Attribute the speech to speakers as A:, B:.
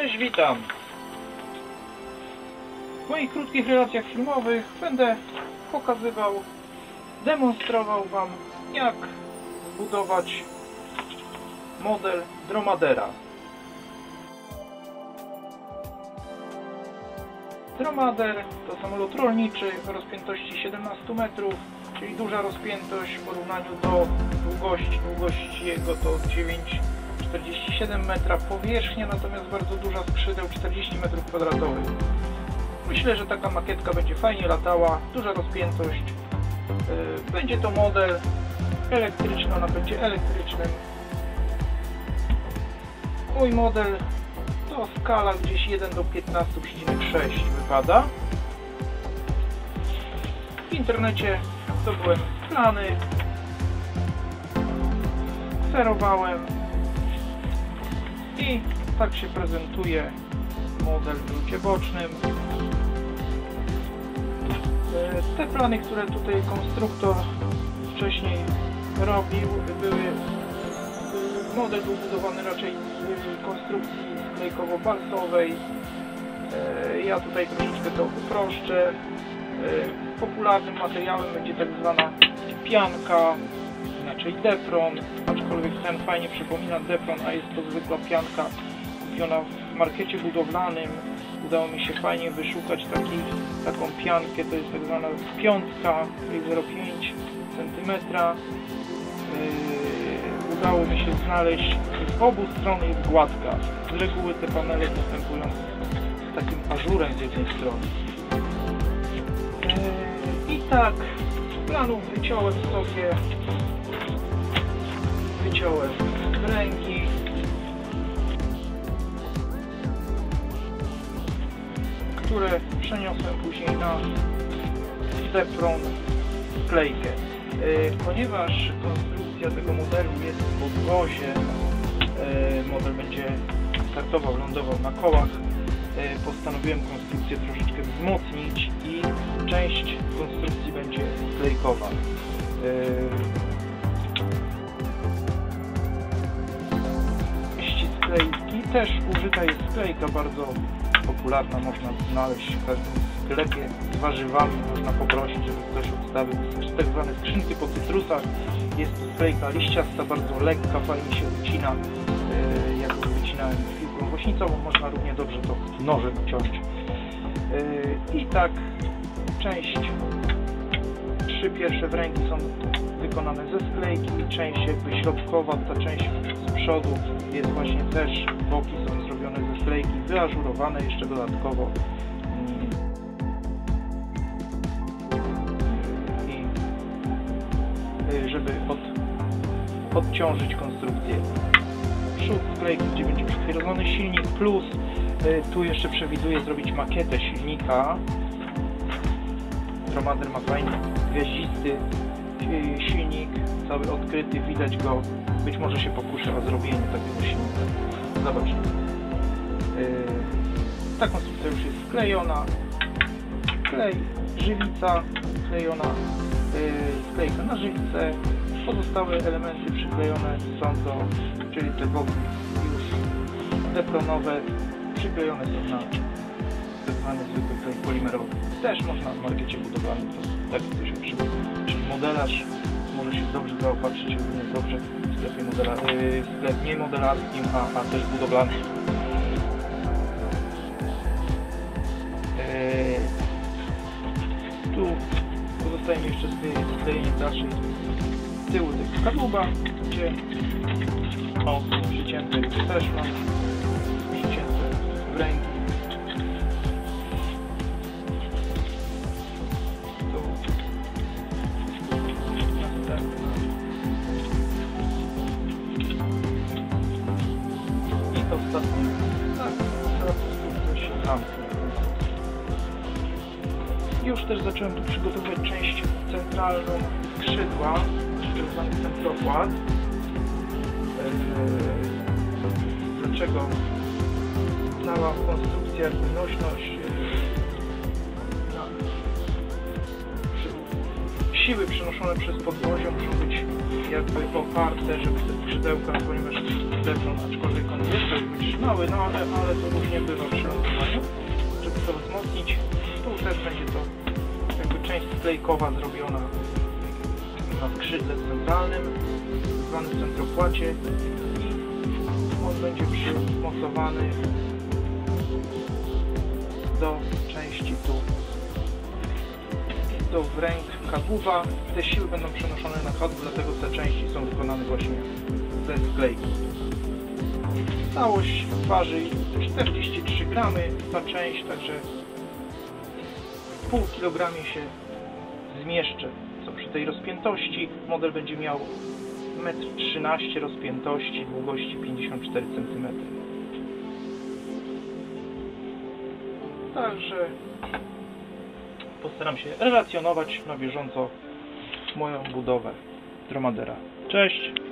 A: Cześć, witam! W moich krótkich relacjach filmowych będę pokazywał, demonstrował Wam, jak budować model dromadera. Dromader to samolot rolniczy o rozpiętości 17 metrów, czyli duża rozpiętość w porównaniu do długości. Długość jego to 9,47 metra, powierzchnia natomiast bardzo duża, skrzydeł 40 m². Myślę, że taka makietka będzie fajnie latała, duża rozpiętość. Będzie to model elektryczny, ona będzie elektrycznym. Mój model to skala gdzieś 1 do 15,6 wypada. W internecie zdobyłem plany, sterowałem i tak się prezentuje model w rzucie bocznym. Te plany, które tutaj konstruktor wcześniej robił, model był budowany raczej w konstrukcji sklejkowo-balsowej. Ja tutaj troszeczkę to uproszczę. Popularnym materiałem będzie tak zwana pianka, inaczej depron, aczkolwiek ten fajnie przypomina depron, a jest to zwykła pianka kupiona w markecie budowlanym. Udało mi się fajnie wyszukać taką piankę, to jest tak zwana piątka, czyli 0,5 cm. Udało mi się znaleźć, z obu stron jest gładka. Z reguły te panele występują z takim ażurem z jednej strony. I tak, z planów wyciąłem wręgi. Które przeniosłem później na depron sklejkę. Ponieważ konstrukcja tego modelu jest w podwozie, model będzie startował, lądował na kołach, postanowiłem konstrukcję troszeczkę wzmocnić i część konstrukcji będzie sklejkowa. Sklejki też użyta jest sklejka bardzo popularna, można znaleźć w każdym sklepie z warzywami, można poprosić, żeby ktoś odstawił tak zwane skrzynki po cytrusach. Jest to sklejka liściasta, bardzo lekka, fajnie się wycina. Ja to wycinałem piłką głośnicową, można równie dobrze to nożem ciąć. I tak trzy pierwsze wręgi są wykonane ze sklejki, część jakby środkowa, ta część z przodu jest właśnie też, boki są zrobione ze sklejki, wyażurowane jeszcze dodatkowo. I żeby odciążyć konstrukcję. Przód sklejki, gdzie będzie przytwierdzony silnik, plus tu jeszcze przewiduję zrobić makietę silnika. Dromader ma fajny, gwiaździsty silnik, cały odkryty, widać go. Być może się pokuszę o zrobienie takiego silnika. Zobaczcie. Ta konstrukcja już jest sklejona. Klej, żywica sklejona, sklejka na żywicę. Pozostałe elementy przyklejone są czyli te boki już depronowe, przyklejone są na tak zwany zwykły klej polimerowy. Też można w markecie budowlanym taki coś otrzymać. Czyli modelarz może się dobrze zaopatrzyć, równie dobrze w sklepie nie modelarskim, a też budowlanym. Tu pozostaje mi jeszcze sklejenie dalszej tyłu tego kadłuba, gdzie przycięte też mam przycięte wręgi. I ostatni, tak, teraz się zamknie. Już też zacząłem tu przygotowywać część centralną skrzydła, czyli tzw. centrokład. Dlaczego cała konstrukcja, nośność, siły przenoszone przez podwozie muszą być jakby oparte, żeby te skrzydełka, ponieważ Teflon, aczkolwiek on jest dość trzymały, no ale to różnie bywa przy lądowaniu. Żeby to wzmocnić, tu też będzie to jakby część sklejkowa zrobiona na skrzydle centralnym, zwanym centropłacie, i on będzie przymocowany do części tu, do ręk kabuwa. Te siły będą przenoszone na chodź, dlatego te części są wykonane właśnie ze sklejki. Całość waży 43 gramy ta część, także w pół kilogramie się zmieszczę. Co przy tej rozpiętości model będzie miał 1,13 m rozpiętości, długości 54 cm. Także postaram się relacjonować na bieżąco moją budowę Dromadera. Cześć!